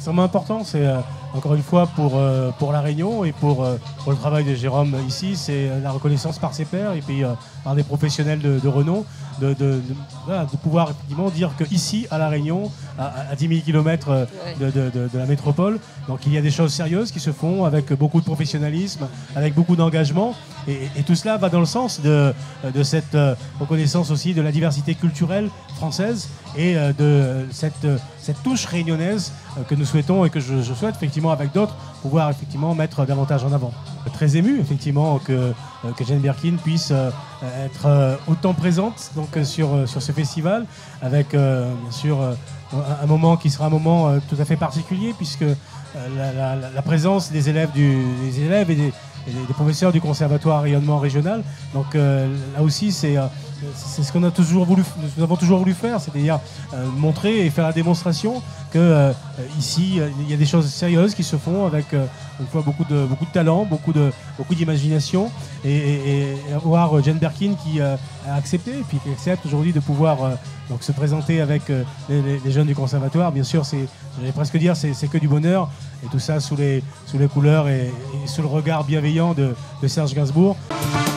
extrêmement important. C'est encore une fois pour La Réunion et pour le travail de Jérôme ici, c'est la reconnaissance par ses pairs et puis par des professionnels de renom, voilà, de pouvoir effectivement dire qu'ici, à La Réunion, à 10 000 km de la métropole, donc il y a des choses sérieuses qui se font avec beaucoup de professionnalisme, avec beaucoup d'engagement, et tout cela va dans le sens de cette reconnaissance aussi de la diversité culturelle française et de cette touche réunionnaise que nous souhaitons et que je souhaite effectivement avec d'autres pouvoir effectivement mettre davantage en avant. Très ému effectivement que Jane Birkin puisse être autant présente donc, sur ce festival avec bien sûr un moment qui sera un moment tout à fait particulier puisque la présence des élèves et des professeurs du conservatoire rayonnement régional. Donc là aussi c'est ce qu'on a nous avons toujours voulu faire, c'est-à-dire montrer et faire la démonstration que ici il y a des choses sérieuses qui se font avec une fois beaucoup de talent, beaucoup d'imagination et avoir Jane Birkin qui a accepté et puis qui accepte aujourd'hui de pouvoir donc se présenter avec les jeunes du conservatoire. Bien sûr, j'allais presque dire c'est que du bonheur et tout ça sous les couleurs et sous le regard bienveillant de Serge Gainsbourg.